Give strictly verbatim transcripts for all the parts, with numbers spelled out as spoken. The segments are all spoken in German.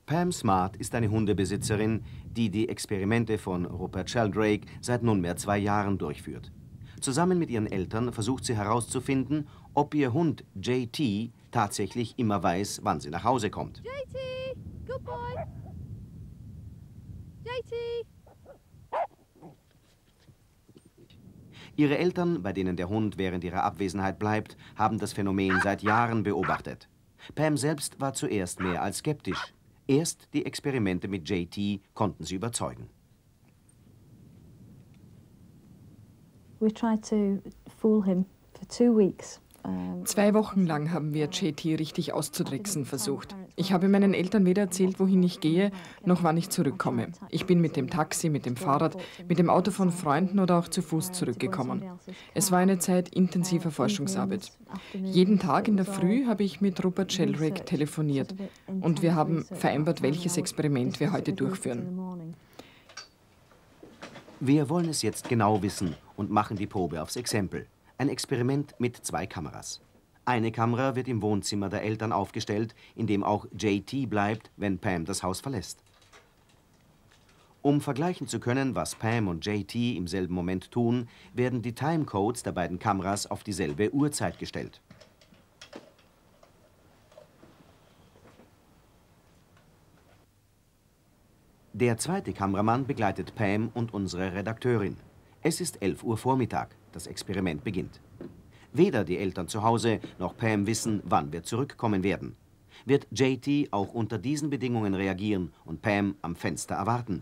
Pam Smart ist eine Hundebesitzerin, die die Experimente von Rupert Sheldrake seit nunmehr zwei Jahren durchführt. Zusammen mit ihren Eltern versucht sie herauszufinden, ob ihr Hund Jaytee tatsächlich immer weiß, wann sie nach Hause kommt. Jaytee, good boy. Jaytee. Ihre Eltern, bei denen der Hund während ihrer Abwesenheit bleibt, haben das Phänomen seit Jahren beobachtet. Pam selbst war zuerst mehr als skeptisch. Erst die Experimente mit Jaytee konnten sie überzeugen. We tried to fool him for two weeks. Zwei Wochen lang haben wir Jaytee richtig auszutricksen versucht. Ich habe meinen Eltern weder erzählt, wohin ich gehe, noch wann ich zurückkomme. Ich bin mit dem Taxi, mit dem Fahrrad, mit dem Auto von Freunden oder auch zu Fuß zurückgekommen. Es war eine Zeit intensiver Forschungsarbeit. Jeden Tag in der Früh habe ich mit Rupert Sheldrake telefoniert und wir haben vereinbart, welches Experiment wir heute durchführen. Wir wollen es jetzt genau wissen und machen die Probe aufs Exempel. Ein Experiment mit zwei Kameras. Eine Kamera wird im Wohnzimmer der Eltern aufgestellt, in dem auch Jaytee bleibt, wenn Pam das Haus verlässt. Um vergleichen zu können, was Pam und Jaytee im selben Moment tun, werden die Timecodes der beiden Kameras auf dieselbe Uhrzeit gestellt. Der zweite Kameramann begleitet Pam und unsere Redakteurin. Es ist elf Uhr Vormittag. Das Experiment beginnt. Weder die Eltern zu Hause noch Pam wissen, wann wir zurückkommen werden. Wird Jaytee auch unter diesen Bedingungen reagieren und Pam am Fenster erwarten?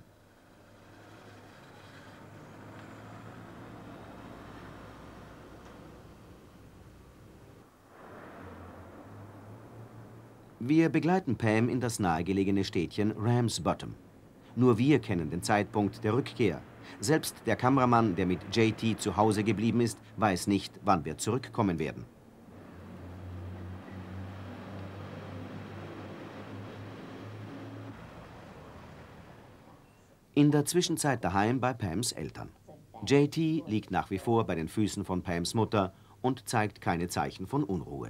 Wir begleiten Pam in das nahegelegene Städtchen Ramsbottom. Nur wir kennen den Zeitpunkt der Rückkehr. Selbst der Kameramann, der mit Jaytee zu Hause geblieben ist, weiß nicht, wann wir zurückkommen werden. In der Zwischenzeit daheim bei Pams Eltern. Jaytee liegt nach wie vor bei den Füßen von Pams Mutter und zeigt keine Zeichen von Unruhe.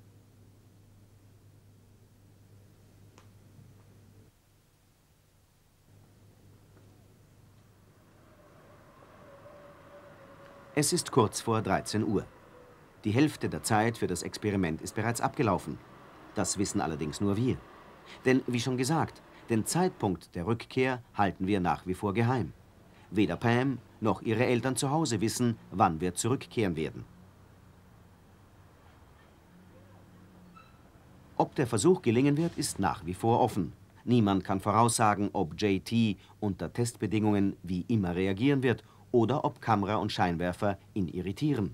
Es ist kurz vor dreizehn Uhr. Die Hälfte der Zeit für das Experiment ist bereits abgelaufen. Das wissen allerdings nur wir. Denn, wie schon gesagt, den Zeitpunkt der Rückkehr halten wir nach wie vor geheim. Weder Pam noch ihre Eltern zu Hause wissen, wann wir zurückkehren werden. Ob der Versuch gelingen wird, ist nach wie vor offen. Niemand kann voraussagen, ob Jaytee unter Testbedingungen wie immer reagieren wird oder ob Kamera und Scheinwerfer ihn irritieren.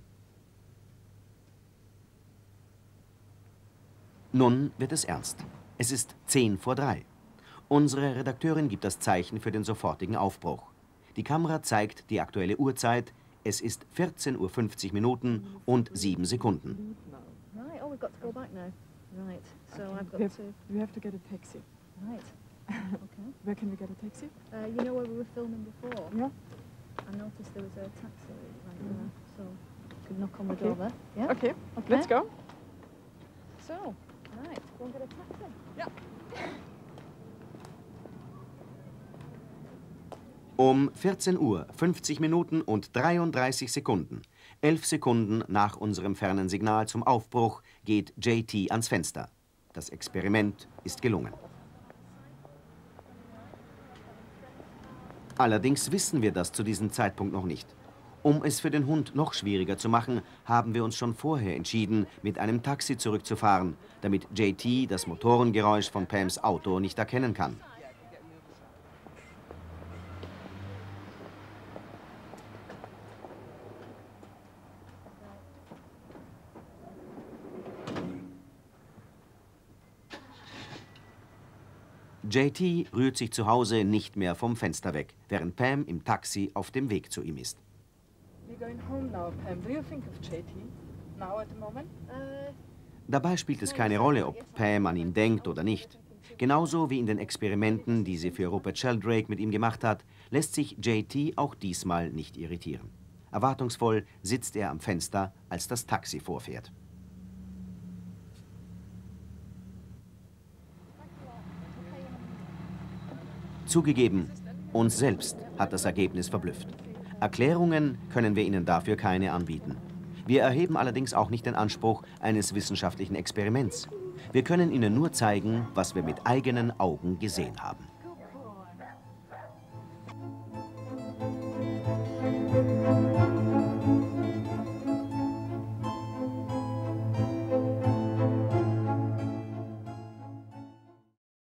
Nun wird es ernst. Es ist zehn vor drei. Unsere Redakteurin gibt das Zeichen für den sofortigen Aufbruch. Die Kamera zeigt die aktuelle Uhrzeit. Es ist vierzehn Uhr fünfzig Minuten und sieben Sekunden. Right, oh, we've got to go back now. Right, so I've got we have, to... We have to get a taxi. Right, okay. Where can we get a taxi? Uh, you know where we were filming before? Yeah. I noticed there was a taxi right there, so I could knock on the Okay. door there. Yeah? Okay, Okay. let's go. So, right, go and get a taxi. Ja. Um vierzehn Uhr fünfzig Minuten und dreiunddreißig Sekunden, elf Sekunden nach unserem fernen Signal zum Aufbruch, geht Jaytee ans Fenster. Das Experiment ist gelungen. Allerdings wissen wir das zu diesem Zeitpunkt noch nicht. Um es für den Hund noch schwieriger zu machen, haben wir uns schon vorher entschieden, mit einem Taxi zurückzufahren, damit Jaytee das Motorengeräusch von Pams Auto nicht erkennen kann. Jaytee rührt sich zu Hause nicht mehr vom Fenster weg, während Pam im Taxi auf dem Weg zu ihm ist. We're going home now, Pam. Do you think of Jaytee now at the moment? Uh, Dabei spielt es keine Rolle, ob Pam an ihn denkt oder nicht. Genauso wie in den Experimenten, die sie für Rupert Sheldrake mit ihm gemacht hat, lässt sich Jaytee auch diesmal nicht irritieren. Erwartungsvoll sitzt er am Fenster, als das Taxi vorfährt. Zugegeben, uns selbst hat das Ergebnis verblüfft. Erklärungen können wir Ihnen dafür keine anbieten. Wir erheben allerdings auch nicht den Anspruch eines wissenschaftlichen Experiments. Wir können Ihnen nur zeigen, was wir mit eigenen Augen gesehen haben.